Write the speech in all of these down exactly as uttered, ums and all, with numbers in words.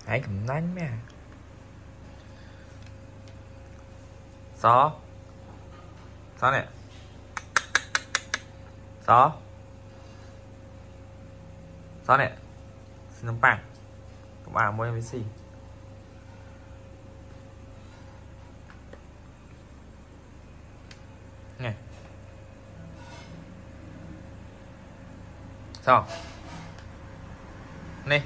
hãy cầm nánh mẹ xó xó nè xó xó nè xin nấm băng các bạn mua em với xì nè sao nè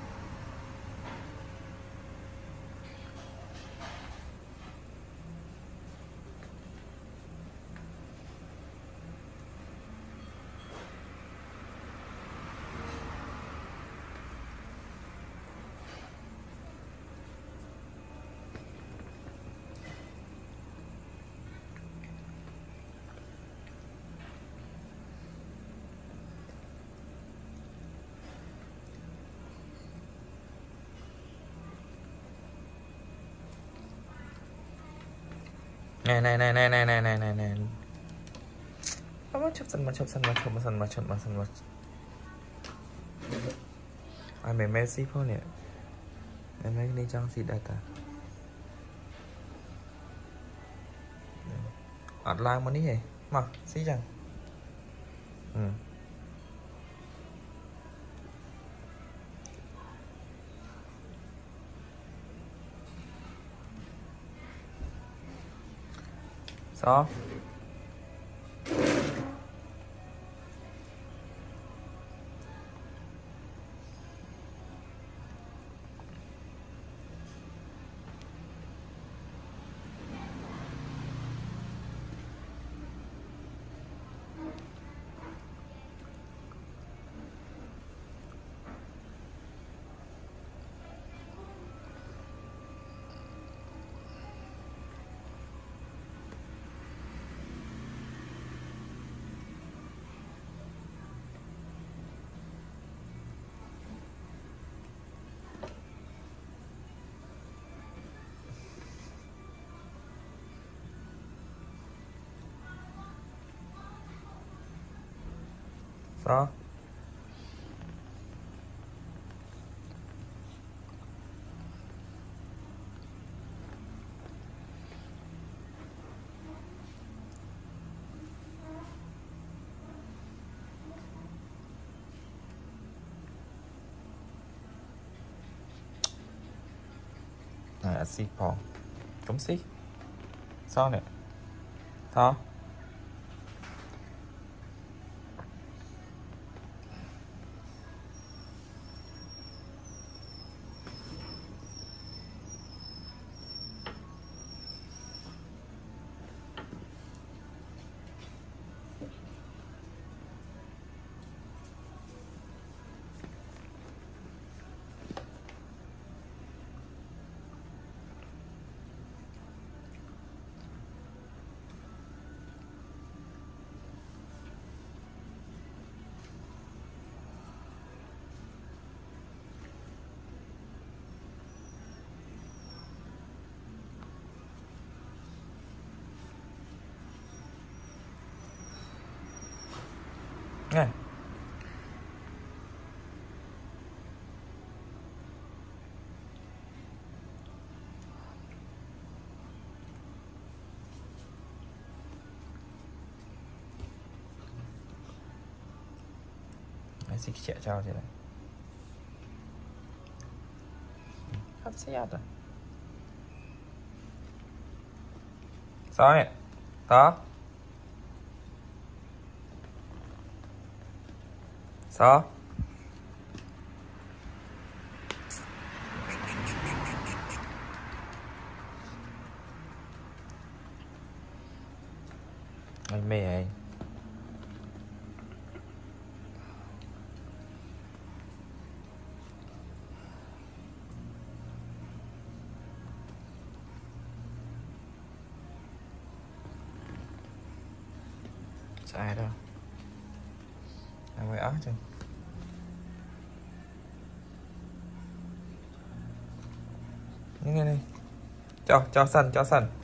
này này này này này này này này nàyมาชอบสันมาชอบสันมาชอบมาสันมาชอบมาสันมาไอ้แม่แม่ซีพวกเนี่ยไอ้แม่นี่จังสีได้ตาอัดลางมานี่ไงมาซีจังอืมซอซอnày là xì phò cấm xí sao nè sao này Đấy, xích trẻ trao thế này hấp xe rồi sao nè đó sao anh mê anh sai đâu ai quay ớt chứ nghe đây cho cho sân cho sân